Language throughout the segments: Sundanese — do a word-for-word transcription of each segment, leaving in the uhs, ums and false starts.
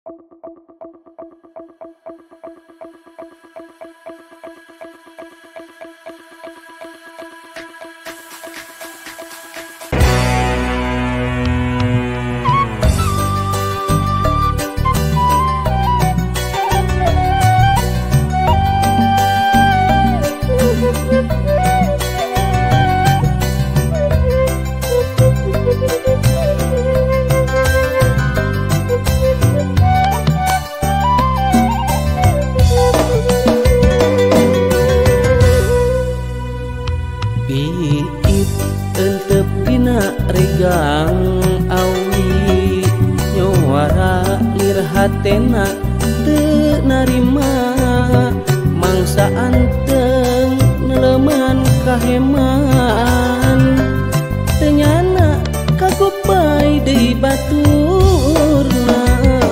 Biit entep dina regang awi nyuara lir hatena teu narima mangsa anteng neleman kaheman teu nyana kagopai deui baturna.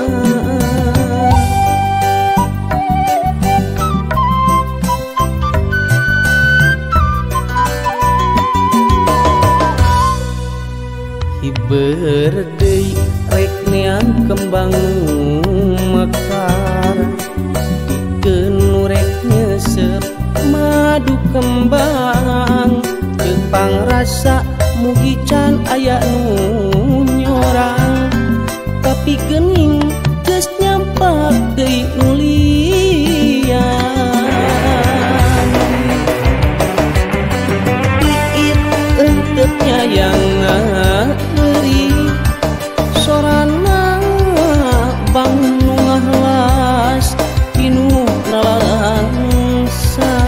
Berdei rek neang kembang mekar dikeun rek nyesep madu kembang Jepang rasa mugi can aya nu nyorang tapi geuning geus nyampak deui nu lian. Iit entep nyayang sorana bang ngahlas pinuh nalangsa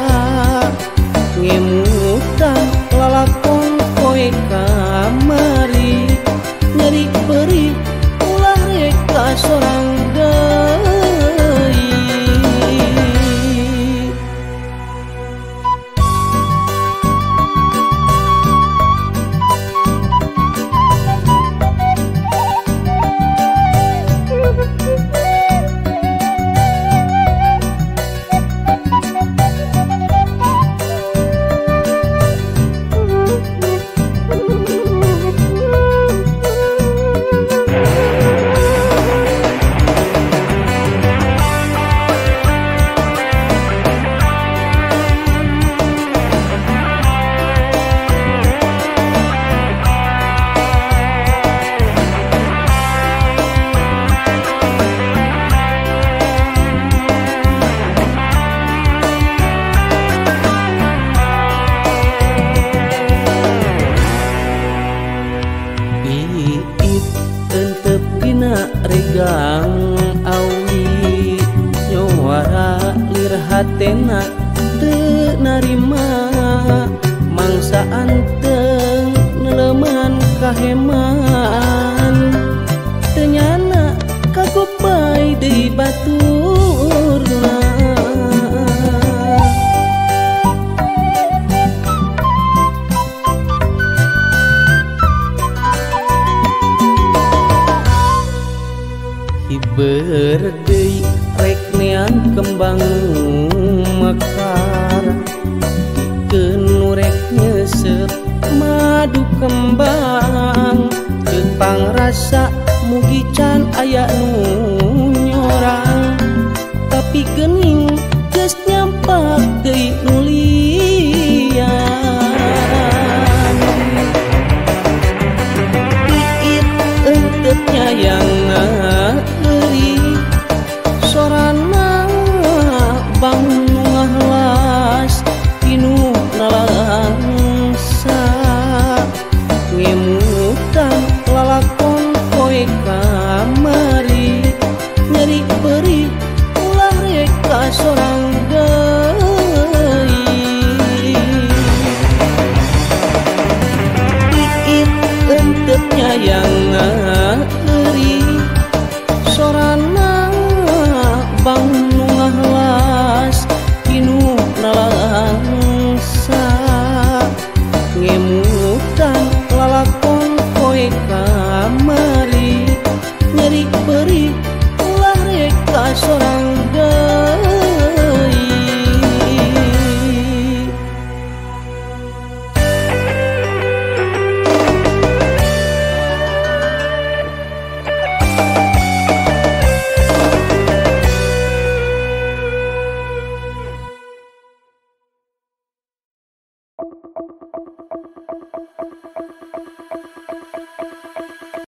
ngemutang lalakon koe kamari nyeri perih ulah reka sorang deui. Regang awi nyuara lir hatena teu narima mangsa anteng neleman kaheman teu nyana kagopai deui baturna. Berdei rek neang kembang mekar dikeun rek nyesep madu kembang Jepang rasa mugi can aya nu